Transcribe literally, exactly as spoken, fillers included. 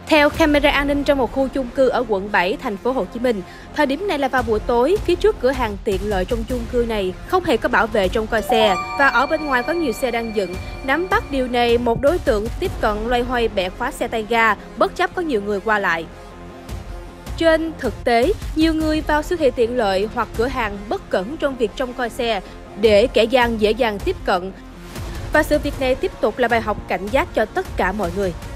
Theo camera an ninh trong một khu chung cư ở quận bảy, thành phố Hồ Chí Minh, thời điểm này là vào buổi tối, phía trước cửa hàng tiện lợi trong chung cư này không hề có bảo vệ trông coi xe và ở bên ngoài có nhiều xe đang dựng. Nắm bắt điều này, một đối tượng tiếp cận loay hoay bẻ khóa xe tay ga, bất chấp có nhiều người qua lại. Trên thực tế, nhiều người vào siêu thị tiện lợi hoặc cửa hàng bất cẩn trong việc trông coi xe để kẻ gian dễ dàng tiếp cận. Và sự việc này tiếp tục là bài học cảnh giác cho tất cả mọi người.